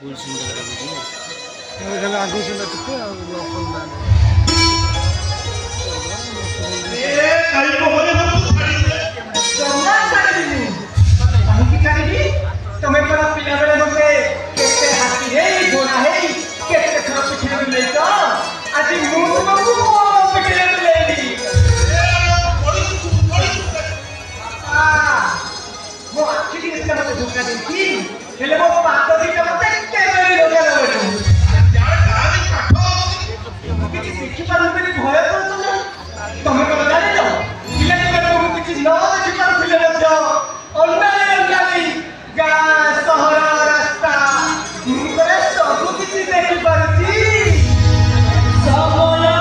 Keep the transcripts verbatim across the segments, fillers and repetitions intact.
Full single रखिए ये गला आगो से लगते और अपन दान ए कल को होने हम छाड़ी दे जन्ना छाड़ी दी हम की छाड़ी दी तुम्हें पता पिला बेले मते केते हाथी है घोड़ा है केते खराब पिछले में ले तो आज मुंह बाबू को पिछले में ले ली आ वो आखिरी इसका मत धोखा देती हेले वो पातो दी का मत के मेरी धोखा लगे यार गाली काटो किसी देखी पर मेरी भय तो तुम तुम्हें पता जाने दो पिला के को किसी न देखी पर पिला न जाओ अन्ना अन्ना गा शहर रास्ता मुकरे सब किसी देखी परती समय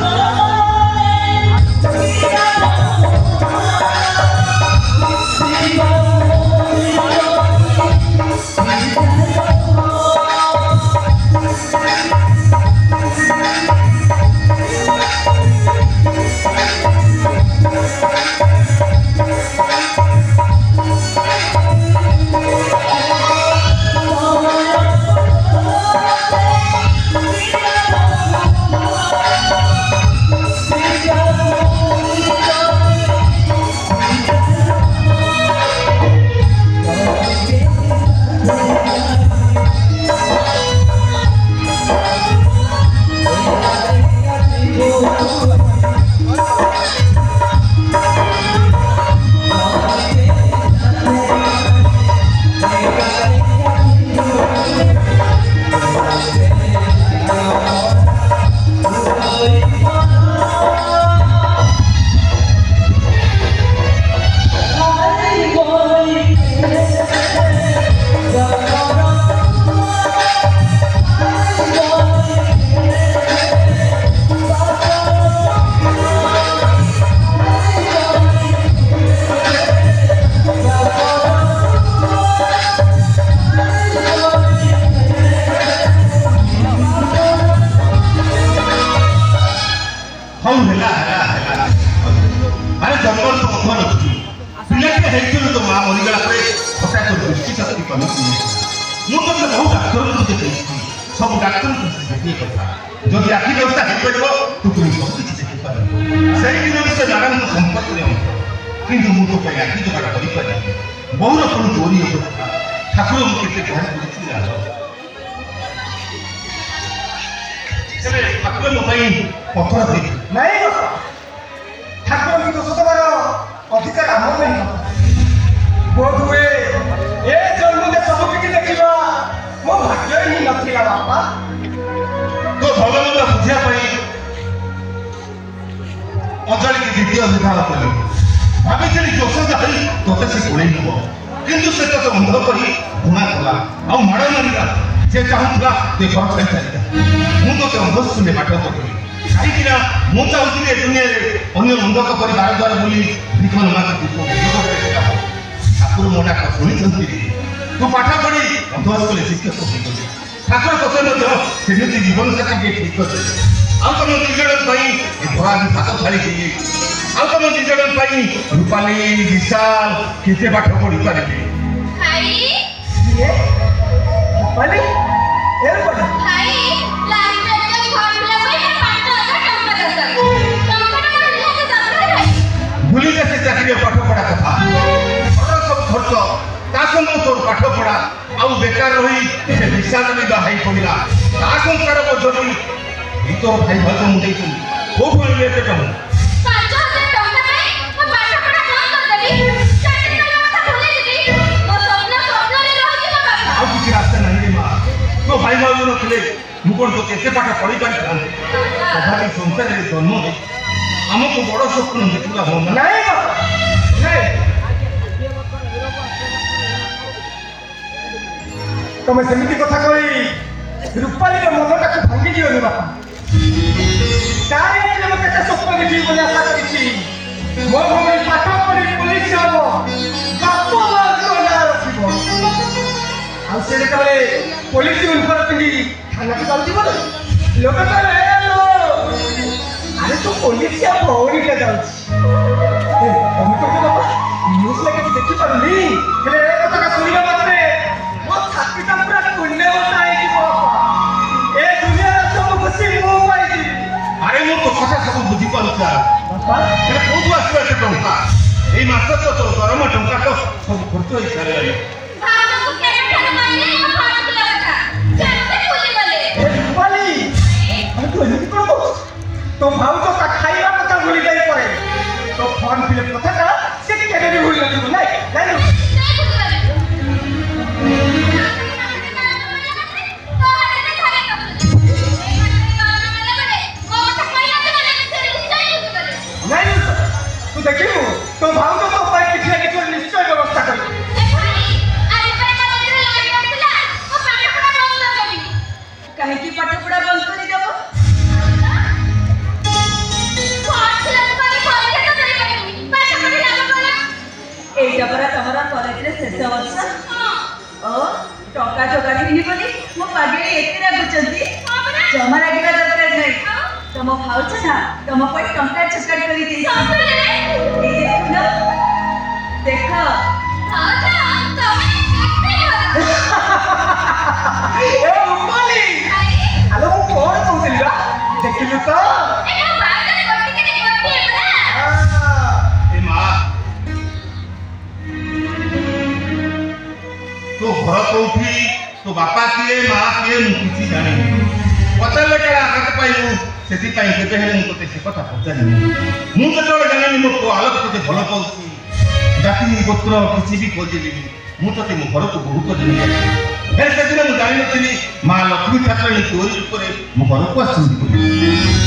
किसे पाठ पढ़ी पारे भाई ये पाली ए पाली भाई लास्ट में फॉर्म फिल अप है पाँच हज़ार टंका दरकार टंका ना निहाती दरकार है भूली से चाकरी पाठ पढ़ा कथा और सब खर्च ता संग तोर पाठ पढ़ा आ बेकार रही से विशाल भी बाहाई पड़िला ता संसार बोझनी ई तोर भाई भात मुंडे को को बोलले के तुम पाँच हज़ार टंका में मैं पाठ पढ़ा बंद कर देबी चाकरी करने मत भूले दीदी मो सपना सपना रे रह जी बाबा आ किसी रास्ता नहीं रे मां तो भाई भाई रखले मु कोन तो केते पाठ पढ़ी पारि था तथापि संसार रे जन्म है हमको बड़ स्वप्न देखला हो नहीं नहीं तुम सेमिति कथा कही रूपाली के मनटा को भांगी दियो रे बापा तारे ने मते के स्वप्न देखि बोली आशा करिछि मो भूमि पाठ पढ़ी पुलिस हबो बापो बापो ना रखिबो आ से कले पुलिस यूनिफॉर्म पिंदी थाना के जाउछि बोले लोक कहले लो अरे तू पुलिस या भौरी के जाउछि ए हम तो के बापा न्यूज़ लगे देखि परली हेले ए कथा का सुनिबा मात्रे मो छाती ता पूरा कुंडे होता है ବହୁତ ହେଇସାରିଲାଣି। ଭାଉଜକୁ କେବେଠାରୁ ମାଇଲେ ମୋ ଭାଉଜକୁ ଲଗା କେମିତି ଭୁଲି ଗଲେ ରୂପାଲି ଆରେ ତୁ ଏମିତି କଣ କରୁଛୁ? ତୋ ଭାଉଜ ତା ଖାଇବା କଥା ଭୁଲି ଯାଇ ପରେ ତୋ ଫର୍ମ ଫିଲ୍ଅପ୍ କଥାଟା ସେ କେବେ ବି ଭୁଲି ନଥିବ ନାଇଁ ଜାଣିଲୁ? ନାଇଁ ଭୁଲି ଗଲେ ତ ହାତରେ ଖାଲି କରୁଛି ଏଇ ହାତରେ କାମ ନେଲା ବେଳେ ମୋ କଥା କହିଲା ତ ମାନେ ସେ ନିଶ୍ଚୟ ଭୁଲି ଗଲେ ନାଇଁ ତୁ ଦେଖିବୁ ତୋ ଭାଉଜ ତୋ ପାଇଁ କିଛି ନା କିଛି ନିଶ୍ଚୟ ବ୍ୟବସ୍ଥା କରିବ। ଏ ଭାଇ ଆଜି ପାଇଁ କଲେଜରେ ଲାଇଟ୍ ଆସିଲା ମୋ ପାଠ ପଢା ବନ୍ଦ କରିବି କାହିଁକି ପାଠ ପଢା ବନ୍ଦ କରିଦେବ? ଏଇଟା ପରା ତମର କଲେଜରେ ଶେଷ ବର୍ଷ। ଓ ଟଙ୍କା ଯୋଗାଡ଼ିବିନି ବୋଲି ମୋ ପାଗେଳି ଏତେ ରାଗୁଛନ୍ତି। ଜମା ରାଗିବା ଦରକାର ନାହିଁ। ତମ ଭାଉଜ ନା ତମ ପାଇଁ ଟଙ୍କା ଯୋଗାଡ଼ କରି ଦେଇଛି। ଏଇ ଦେଖୁନ ଦେଖ ଏ ରୂପାଲି ଆଲୋ ମୁଁ କଣ କହୁଥିଲି ବା ଦେଖିଲୁ ତ? ଏ ମା ତୋ ଘର କୋଉଠି, ତୋ ବାପା କିଏ, ମା କିଏ ମୁଁ କିଛି ଜାଣିନି। ପଚାରିଲେ କାଳେ ଆଘାତ ପାଇବୁ ସେଥିପାଇଁ କେବେ ହେଲେ ମୁଁ ତୋତେ ସେ କଥା ପଚାରିନି। ମୁଁ ଯେତେବେଳେ ଜାଣିନି ମୋ ପୁଅ ଆଲୋକ ତୋତେ ଭଲ ପାଉଛି ଜାତି ଗୋତ୍ର କିଛି ବି ଖୋଜିଲିନି ମୁଁ ତୋତେ ମୋ ଘରକୁ ବୋହୂ କରି ନେଇଯାଏ। ହେଲେ ସେଦିନ ମୁଁ ଜାଣିନଥିଲି ମା ଲକ୍ଷ୍ମୀ ଠାକୁରାଣୀ ତୋରି ଉପରେ ମୋ ଘରକୁ ଆସିଛନ୍ତି ବୋଲି।